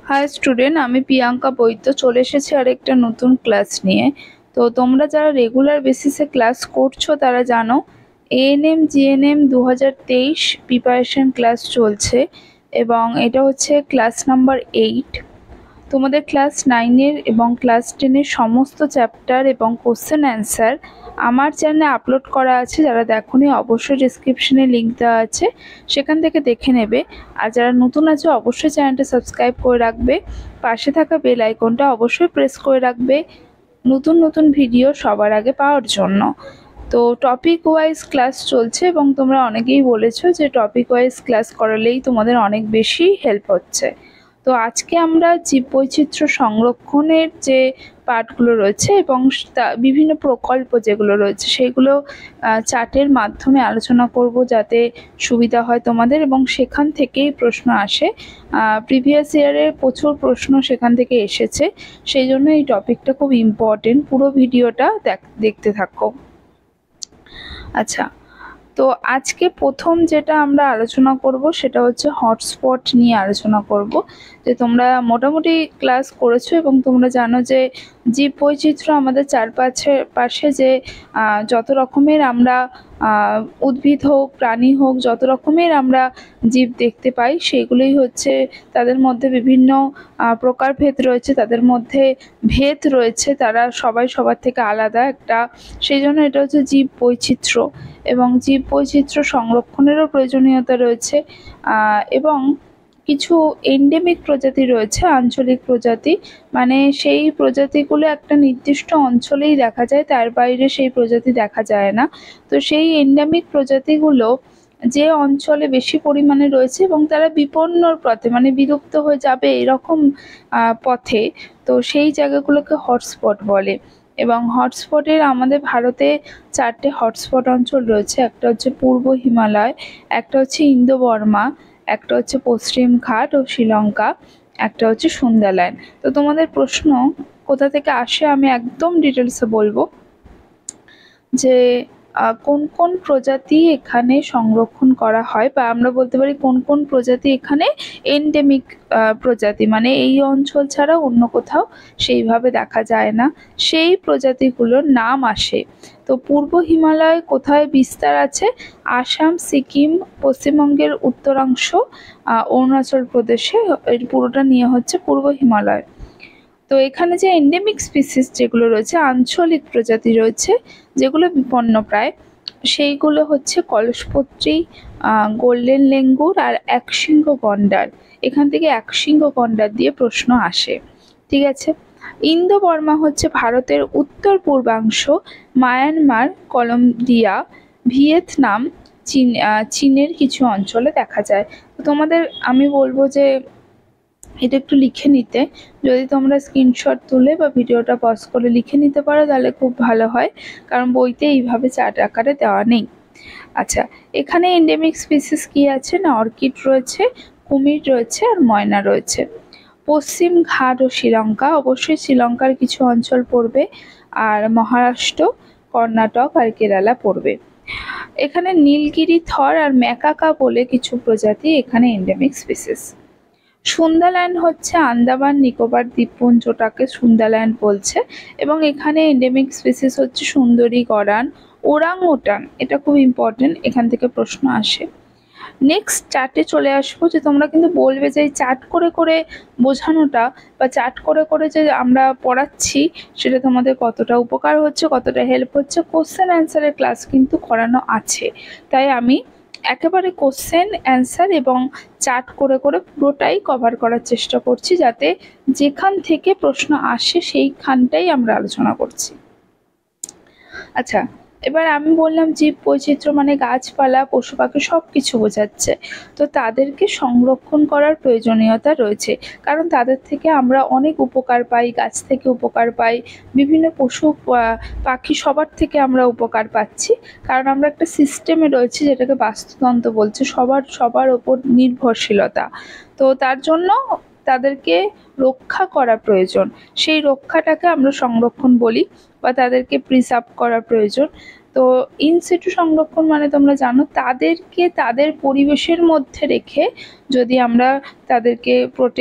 High student, আমি প্রিয়াঙ্কা বৈদ্য চলে এসেছি আরেকটা নতুন ক্লাস নিয়ে। তো তোমরা যারা রেগুলার বেসিসে ক্লাস করছো তারা জানো এএনএম জিএনএম 2023 প্রিপারেশন ক্লাস চলছে এবং এটা হচ্ছে ক্লাস নাম্বার 8। তোমাদের ক্লাস 9-এর এবং ক্লাস 10-এর সমস্ত চ্যাপ্টার এবং কোশ্চেন অ্যান্সার আমার চ্যানেলে আপলোড করা আছে। যারা দেখোনি অবশ্যই ডেসক্রিপশনে লিঙ্ক দেওয়া আছে, সেখান থেকে দেখে নেবে। আর যারা নতুন আছে অবশ্যই চ্যানেলটা সাবস্ক্রাইব করে রাখবে, পাশে থাকা বেল আইকনটা অবশ্যই প্রেস করে রাখবে নতুন নতুন ভিডিও সবার আগে পাওয়ার জন্য। তো টপিক ওয়াইজ ক্লাস চলছে এবং তোমরা অনেকেই বলেছো যে টপিক ওয়াইজ ক্লাস করালেই তোমাদের অনেক বেশি হেল্প হচ্ছে। তো আজকে আমরা জীববৈচিত্র্য সংরক্ষণের যে পার্টগুলো রয়েছে এবং বিভিন্ন প্রকল্প যেগুলো রয়েছে সেগুলো চার্টের মাধ্যমে আলোচনা করব, যাতে সুবিধা হয় তোমাদের এবং সেখান থেকেই প্রশ্ন আসে। প্রিভিয়াস ইয়ারের প্রচুর প্রশ্ন সেখান থেকে এসেছে, সেই জন্য এই টপিকটা খুব ইম্পর্টেন্ট। পুরো ভিডিওটা দেখতে থাকো। আচ্ছা, তো আজকে প্রথম যেটা আমরা আলোচনা করব সেটা হচ্ছে হটস্পট নিয়ে আলোচনা করব। যে তোমরা মোটামুটি ক্লাস করেছো এবং তোমরা জানো যে জীববৈচিত্র্য আমাদের পাশে যে যত রকমের আমরা উদ্ভিদ হোক প্রাণী হোক, যত রকমের আমরা জীব দেখতে পাই সেগুলোই হচ্ছে, তাদের মধ্যে বিভিন্ন প্রকারভেদ রয়েছে, তাদের মধ্যে ভেদ রয়েছে, তারা সবাই সবার থেকে আলাদা একটা। সেই জন্য এটা হচ্ছে জীববৈচিত্র্য এবং জীববৈচিত্র্য সংরক্ষণেরও প্রয়োজনীয়তা রয়েছে। এবং কিছু এন্ডেমিক প্রজাতি রয়েছে, আঞ্চলিক প্রজাতি, মানে সেই প্রজাতিগুলো একটা নির্দিষ্ট অঞ্চলেই দেখা যায়, তার বাইরে সেই প্রজাতি দেখা যায় না। তো সেই এন্ডেমিক প্রজাতিগুলো যে অঞ্চলে বেশি পরিমাণে রয়েছে এবং তারা বিপন্নর পথে, মানে বিলুপ্ত হয়ে যাবে এরকম পথে, তো সেই জায়গাগুলোকে হটস্পট বলে। এবং হটস্পটের আমাদের ভারতে 4টে হটস্পট অঞ্চল রয়েছে। একটা হচ্ছে পূর্ব হিমালয়, একটা হচ্ছে ইন্দো বর্মা, একটা হচ্ছে পশ্চিম ঘাট ও শ্রীলঙ্কা, একটা হচ্ছে সুন্দারল্যান্ড। তো তোমাদের প্রশ্ন কোথা থেকে আসে আমি একদম ডিটেলসে বলবো যে কোন কোন প্রজাতি এখানে সংরক্ষণ করা হয়, বা আমরা বলতে পারি কোন কোন প্রজাতি এখানে এন্ডেমিক প্রজাতি, মানে এই অঞ্চল ছাড়া অন্য কোথাও সেইভাবে দেখা যায় না, সেই প্রজাতিগুলোর নাম আসে। তো পূর্ব হিমালয় কোথায় বিস্তার আছে? আসাম, সিকিম, পশ্চিমবঙ্গের উত্তরাংশ, অরুণাচল প্রদেশে, এর পুরোটা নিয়ে হচ্ছে পূর্ব হিমালয়। তো এখানে যে এন্ডেমিক স্পিসিস যেগুলো রয়েছে, আঞ্চলিক প্রজাতি রয়েছে যেগুলো বিপন্নপ্রায়, সেইগুলো হচ্ছে কলসপত্রী, গোল্ডেন লেঙ্গুর আর একশৃঙ্গ গন্ডার। এখান থেকে একশৃঙ্গ গন্ডার দিয়ে প্রশ্ন আসে, ঠিক আছে। ইন্দো বর্মা হচ্ছে ভারতের উত্তর পূর্বাংশ, মায়ানমার, কলম্বিয়া, ভিয়েতনাম, চীনের কিছু অঞ্চলে দেখা যায়। তো তোমাদের আমি বলবো যে এটা একটু লিখে নিতে, যদি তোমরা স্ক্রিনশট তুলে বা ভিডিওটা পজ করে লিখে নিতে পারো তাহলে খুব ভালো হয়, কারণ বইতে এইভাবে চার্ট আকারে দেওয়া নেই। আচ্ছা, এখানে এন্ডেমিক স্পিসিস কি আছে না, অর্কিড রয়েছে, কুমির রয়েছে আর ময়না রয়েছে। পশ্চিম ঘাট ও শ্রীলঙ্কা, অবশ্যই শ্রীলঙ্কার কিছু অঞ্চল পড়বে, আর মহারাষ্ট্র, কর্ণাটক আর কেরালা পড়বে। এখানে নীলগিরি থর আর ম্যাকাকা বলে কিছু প্রজাতি এখানে এন্ডেমিক স্পিসিস। সুন্দারল্যান্ড হচ্ছে আন্দামান নিকোবর দ্বীপপুঞ্জটাকে সুন্দারল্যান্ড বলছে এবং এখানে এন্ডেমিক স্পিসিস হচ্ছে সুন্দরী গরান, ওরাং ওটাং। এটা খুব ইম্পর্টেন্ট, এখান থেকে প্রশ্ন আসে। নেক্সট চার্টে চলে আসবো, যে তোমরা কিন্তু বলবে যে চার্ট করে করে বোঝানোটা বা চার্ট করে করে যে আমরা পড়াচ্ছি সেটা তোমাদের কতটা উপকার হচ্ছে, কতটা হেল্প হচ্ছে। কোশ্চেন অ্যান্সারের ক্লাস কিন্তু করানো আছে, তাই আমি একেবারে কোশ্চেন অ্যান্সার এবং চার্ট করে করে পুরোটাই কভার করার চেষ্টা করছি, যাতে যেখান থেকে প্রশ্ন আসে সেইখানটাই আমরা আলোচনা করছি। আচ্ছা, এবার আমি বললাম জীব বৈচিত্র্য মানে গাছপালা, পশু পাখি সব কিছু বোঝাচ্ছে। তো তাদেরকে সংরক্ষণ করার প্রয়োজনীয়তা রয়েছে, কারণ তাদের থেকে আমরা অনেক উপকার পাই, গাছ থেকে উপকার পাই, বিভিন্ন পশু পাখি সবার থেকে আমরা উপকার পাচ্ছি, কারণ আমরা একটা সিস্টেমে রয়েছি যেটাকে বাস্তুতন্ত্র বলছে, সবার ওপর নির্ভরশীলতা। তো তার জন্য তাদেরকে রক্ষা করা প্রয়োজন, সেই রক্ষাটাকে আমরা সংরক্ষণ বলি বা তাদেরকে প্রিজার্ভ করা প্রয়োজন। তো ইনসিটু সংরক্ষণ মানে তোমরা জানো তাদেরকে তাদের পরিবেশের মধ্যে রেখে যদি আমরা তাদেরকে প্রোটেক্ট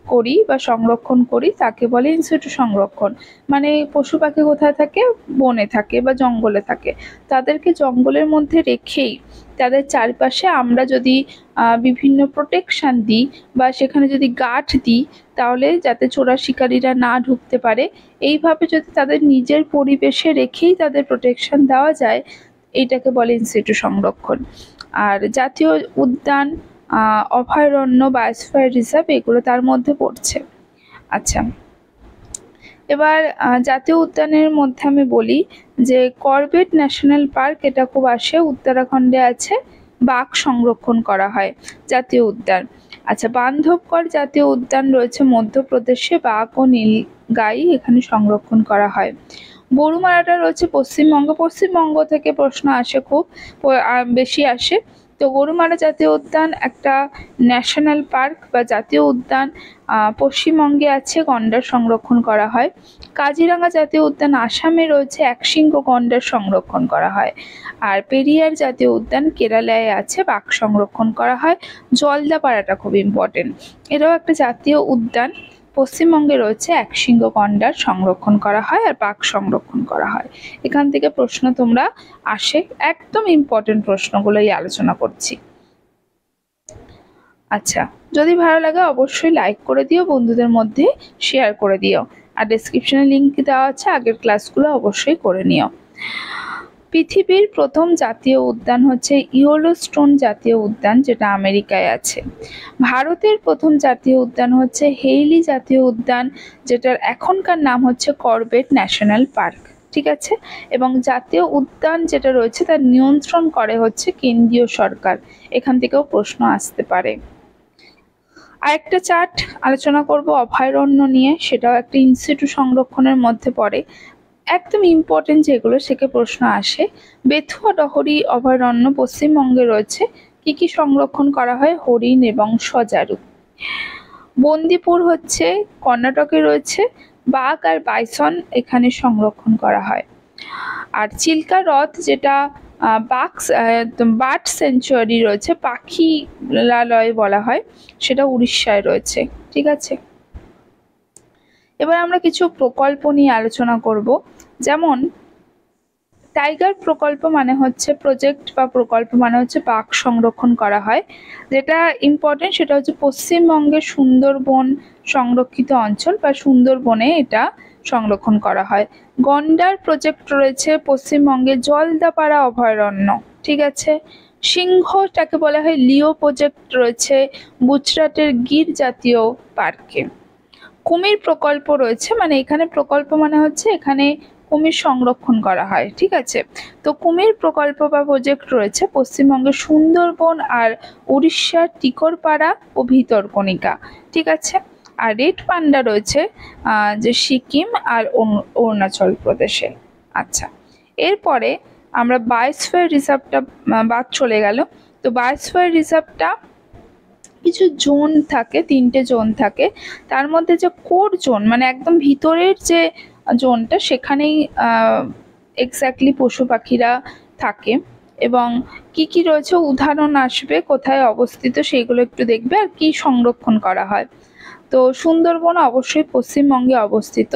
করি বা সংরক্ষণ করি তাকে বলে ইন সিটু সংরক্ষণ। মানে পশু পাখি কোথায় থাকে, বনে থাকে বা জঙ্গলে থাকে, তাদেরকে জঙ্গলের মধ্যে রেখেই তাদের চারপাশে আমরা যদি বিভিন্ন প্রোটেকশন দিই বা সেখানে যদি গার্ড দিই, তাহলে যাতে চোরা শিকারীরা না ঢুকতে পারে, এইভাবে যদি তাদের নিজের পরিবেশে রেখেই তাদের প্রোটেকশন দেওয়া যায়, এইটাকে বলে ইন সিটু সংরক্ষণ। আর জাতীয় উদ্যান, অভয়ারণ্য, বায়োস্ফিয়ার রিজার্ভ এগুলো তার মধ্যে পড়ছে। আচ্ছা, এবার জাতীয় উদ্যানের মধ্যে আমি বলি যে করবেট ন্যাশনাল পার্ক, এটা খুব আসে, উত্তরাখণ্ডে আছে, বাঘ সংরক্ষণ করা হয় জাতীয় উদ্যান। আচ্ছা, বান্ধবগড় জাতীয় উদ্যান রয়েছে মধ্যপ্রদেশে, বাঘ ও নীলগাই এখানে সংরক্ষণ করা হয়। গরুমারাটা রয়েছে পশ্চিমবঙ্গ থেকে প্রশ্ন আসে, খুব বেশি আসে। তো গরুমারা জাতীয় উদ্যান একটা ন্যাশনাল পার্ক বা জাতীয় উদ্যান, পশ্চিমবঙ্গে আছে, গন্ডার সংরক্ষণ করা হয়। কাজিরাঙা জাতীয় উদ্যান আসামে রয়েছে, একশৃঙ্গ গন্ডার সংরক্ষণ করা হয়। আর পেরিয়ার জাতীয় উদ্যান কেরালায় আছে, বাঘ সংরক্ষণ করা হয়। জলদাপাড়াটা খুব ইম্পর্টেন্ট, এটাও একটা জাতীয় উদ্যান, পশ্চিমবঙ্গে রয়েছে, একশৃঙ্গ গন্ডার সংরক্ষণ করা হয় আর বাঘ সংরক্ষণ করা হয়। এখান থেকে প্রশ্ন তোমরা আসে, একদম ইম্পর্টেন্ট প্রশ্নগুলোই আলোচনা করছি। আচ্ছা, যদি ভালো লাগে অবশ্যই লাইক করে দিও, বন্ধুদের মধ্যে শেয়ার করে দিও, আর ডেসক্রিপশনে লিঙ্ক দেওয়া আছে, আগের ক্লাসগুলো অবশ্যই করে নিও। পৃথিবীর প্রথম জাতীয় উদ্যান হচ্ছে ইয়েলোস্টোন জাতীয় উদ্যান, যেটা আমেরিকায় আছে। ভারতের প্রথম জাতীয় উদ্যান হচ্ছে হেইলি জাতীয় উদ্যান, যেটার এখনকার নাম হচ্ছে করবেট ন্যাশনাল পার্ক, ঠিক আছে। এবং জাতীয় উদ্যান যেটা রয়েছে তার নিয়ন্ত্রণ করে হচ্ছে কেন্দ্রীয় সরকার, এখান থেকেও প্রশ্ন আসতে পারে। আরেকটা চার্ট আলোচনা করব অভয়ারণ্য নিয়ে, সেটাও একটা ইন সিটু সংরক্ষণের মধ্যে পড়ে, একদম ইম্পর্টেন্ট যেগুলো থেকে প্রশ্ন আসে। বেথুয়া ডহরি অভয়ারণ্য পশ্চিমবঙ্গে রয়েছে, কি কি সংরক্ষণ করা হয়, হরিণ এবং সজারু। বন্দিপুর হচ্ছে কর্ণাটকে রয়েছে, বাঘ আর বাইসন এখানে সংরক্ষণ করা হয়। আর চিল্কা হ্রদ, যেটা বার্ড সেঞ্চুয়ারি রয়েছে, পাখিরালয় বলা হয়, সেটা উড়িষ্যায় রয়েছে, ঠিক আছে। এবার আমরা কিছু প্রকল্প নিয়ে আলোচনা করব, যেমন টাইগার প্রকল্প মানে হচ্ছে প্রজেক্ট বা প্রকল্প মানে হচ্ছে বাঘ সংরক্ষণ করা হয়। যেটা ইম্পর্টেন্ট সেটা হচ্ছে পশ্চিমবঙ্গের সুন্দরবন সংরক্ষিত অঞ্চল বা সুন্দরবনে এটা সংরক্ষণ করা হয়। গন্ডার প্রজেক্ট রয়েছে পশ্চিমবঙ্গে জলদাপাড়া অভয়ারণ্য, ঠিক আছে। সিংহটাকে বলা হয় লিও প্রজেক্ট রয়েছে গুজরাটের গির জাতীয় পার্কে। কুমির প্রকল্প রয়েছে, মানে এখানে প্রকল্প মানে হচ্ছে এখানে কুমির সংরক্ষণ করা হয়, ঠিক আছে। তো কুমির প্রকল্প বা প্রজেক্ট রয়েছে পশ্চিমবঙ্গের সুন্দরবন আর উড়িষ্যার টিকরপাড়া ও ভিতরকণিকা, ঠিক আছে। আর রেড পান্ডা রয়েছে যে সিকিম আর অরুণাচল প্রদেশে। আচ্ছা, এরপরে আমরা বায়োস্ফিয়ার রিজার্ভটা বাদ চলে গেল। তো বায়োস্ফিয়ার রিজার্ভটা কিছু জোন থাকে, 3টে জোন থাকে, তার মধ্যে যে কোর জোন মানে একদম ভিতরের যে জোনটা, সেখানেই এক্স্যাক্টলি পশু পাখিরা থাকে। এবং কি কি রয়েছে উদাহরণ আসবে, কোথায় অবস্থিত সেইগুলো একটু দেখবে, আর কি সংরক্ষণ করা হয়। তো সুন্দরবন অবশ্যই পশ্চিমবঙ্গে অবস্থিত,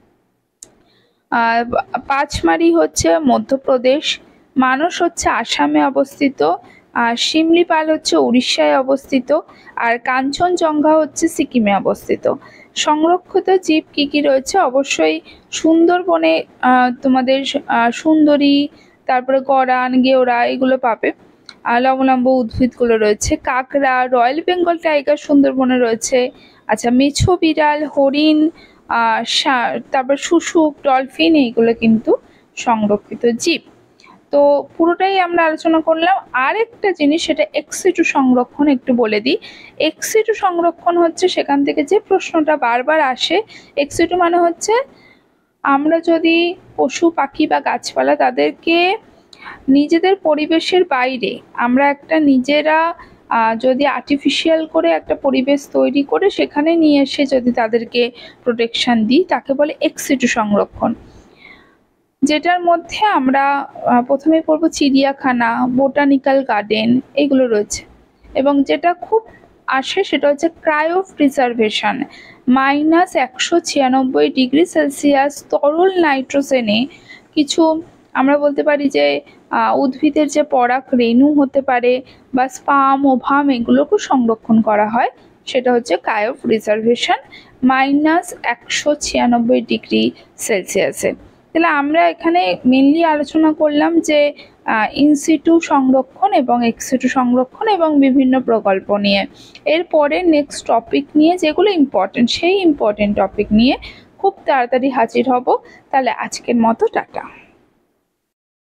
পাঁচমারি হচ্ছে মধ্যপ্রদেশ, মানস হচ্ছে আসামে অবস্থিত, আর শিমলিপাল হচ্ছে উড়িষ্যায় অবস্থিত, আর কাঞ্চনজঙ্ঘা হচ্ছে সিকিমে অবস্থিত। সংরক্ষিত জীব কি কি রয়েছে, অবশ্যই সুন্দরবনে তোমাদের সুন্দরী, তারপরে গরান, গেওড়া এগুলো পাবে। আর লবণাম্ব উদ্ভিদগুলো রয়েছে, কাঁকড়া, রয়্যাল বেঙ্গল টাইগার সুন্দরবনে রয়েছে। আচ্ছা, মেছো বিড়াল, হরিণ, তারপর শুশুক, ডলফিন, এইগুলো কিন্তু সংরক্ষিত জীব। তো পুরোটাই আমরা আলোচনা করলাম। আরেকটা জিনিস, সেটা এক্সিটু সংরক্ষণ একটু বলে দিই। এক্সিটু সংরক্ষণ হচ্ছে সেখান থেকে যে প্রশ্নটা বারবার আসে, এক্সিটু মানে হচ্ছে আমরা যদি পশু পাখি বা গাছপালা তাদেরকে নিজেদের পরিবেশের বাইরে আমরা একটা নিজেরা যদি আর্টিফিশিয়াল করে একটা পরিবেশ তৈরি করে সেখানে নিয়ে এসে যদি তাদেরকে প্রোটেকশন দিই, তাকে বলে এক্সিটু সংরক্ষণ। যেটার মধ্যে আমরা প্রথমে পড়ব চিড়িয়াখানা, বোটানিক্যাল গার্ডেন, এগুলো রয়েছে। এবং যেটা খুব আসে সেটা হচ্ছে ক্রায়ো প্রিজারভেশন। -196 ডিগ্রি সেলসিয়াস তরল নাইট্রোজেনে কিছু আমরা বলতে পারি যে উদ্ভিদের যে পরাগ রেণু হতে পারে বা স্পাম ওভাম এগুলোকেও সংরক্ষণ করা হয়, সেটা হচ্ছে ক্রায়ো প্রিজারভেশন -196 ডিগ্রি সেলসিয়াসে। তাহলে আমরা এখানে মেনলি আলোচনা করলাম যে ইনসিটু সংরক্ষণ এবং এক্সিটু সংরক্ষণ এবং বিভিন্ন প্রকল্প নিয়ে। এরপরে নেক্সট টপিক নিয়ে যেগুলো ইম্পর্টেন্ট, সেই ইম্পর্টেন্ট টপিক নিয়ে খুব তাড়াতাড়ি হাজির হব। তাহলে আজকের মতো টাটা।